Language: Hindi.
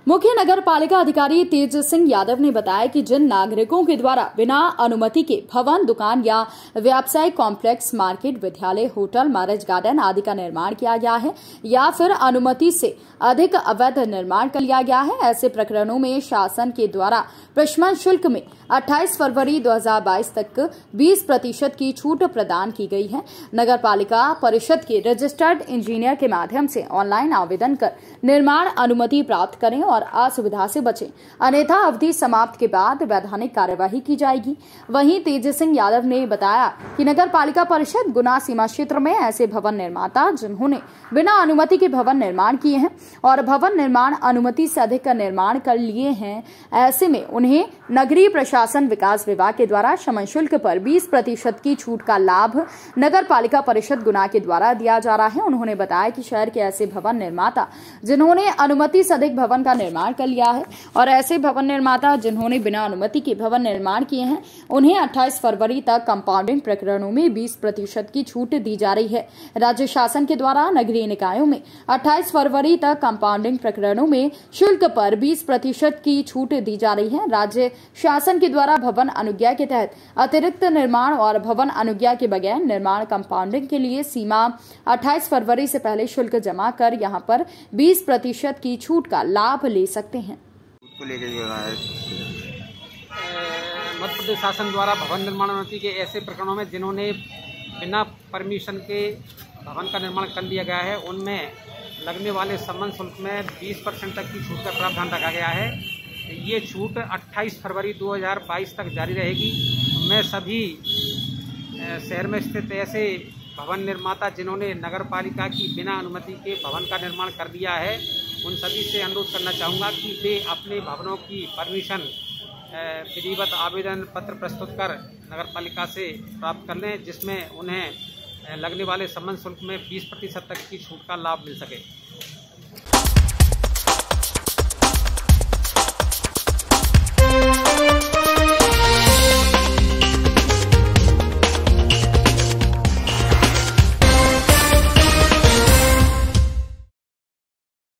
मुख्य नगर पालिका अधिकारी तेज सिंह यादव ने बताया कि जिन नागरिकों के द्वारा बिना अनुमति के भवन, दुकान या व्यावसायिक कॉम्प्लेक्स, मार्केट, विद्यालय, होटल, मैरिज गार्डन आदि का निर्माण किया गया है या फिर अनुमति से अधिक अवैध निर्माण कर लिया गया है, ऐसे प्रकरणों में शासन के द्वारा प्रशमन शुल्क में 28 फरवरी 2022 तक 20% की छूट प्रदान की गई है। नगर पालिका परिषद के रजिस्टर्ड इंजीनियर के माध्यम से ऑनलाइन आवेदन कर निर्माण अनुमति प्राप्त करें और असुविधा से बचें, अन्यथा अवधि समाप्त के बाद वैधानिक कार्यवाही की जाएगी। वहीं तेज सिंह यादव ने बताया कि नगर पालिका परिषद गुना सीमा क्षेत्र में ऐसे भवन निर्माता जिन्होंने बिना अनुमति के भवन निर्माण किए हैं और भवन निर्माण अनुमति से अधिक का निर्माण कर लिए हैं, ऐसे में उन्हें नगरीय प्रशासन विकास विभाग के द्वारा शमन शुल्क पर 20% की छूट का लाभ नगर पालिका परिषद गुना के द्वारा दिया जा रहा है। उन्होंने बताया कि शहर के ऐसे भवन निर्माता जिन्होंने अनुमति से अधिक भवन का निर्माण कर लिया है और ऐसे भवन निर्माता जिन्होंने बिना अनुमति के भवन निर्माण किए हैं, उन्हें 28 फरवरी तक कंपाउंडिंग प्रकरणों में 20% की छूट दी जा रही है। राज्य शासन के द्वारा नगरीय निकायों में 28 फरवरी तक कंपाउंडिंग प्रकरणों में शुल्क पर 20% की छूट दी जा रही है। राज्य शासन के द्वारा भवन अनुज्ञा के तहत अतिरिक्त निर्माण और भवन अनुज्ञा के बगैर निर्माण कंपाउंडिंग के लिए सीमा 28 फरवरी से पहले शुल्क जमा कर यहां पर 20% की छूट का लाभ ले सकते हैं। मध्य प्रदेश शासन द्वारा भवन निर्माण अनुमति के ऐसे प्रकरणों में जिन्होंने बिना परमिशन के भवन का निर्माण कर लिया गया है, उनमें लगने वाले सम्मन शुल्क में 20% तक की छूट का प्रावधान रखा गया है। ये छूट 28 फरवरी 2022 तक जारी रहेगी। मैं सभी शहर में स्थित ऐसे भवन निर्माता जिन्होंने नगर पालिका की बिना अनुमति के भवन का निर्माण कर दिया है, उन सभी से अनुरोध करना चाहूँगा कि वे अपने भवनों की परमिशन विधिवत आवेदन पत्र प्रस्तुत कर नगर पालिका से प्राप्त कर लें, जिसमें उन्हें लगने वाले सम्मन शुल्क में 20% तक की छूट का लाभ मिल सके।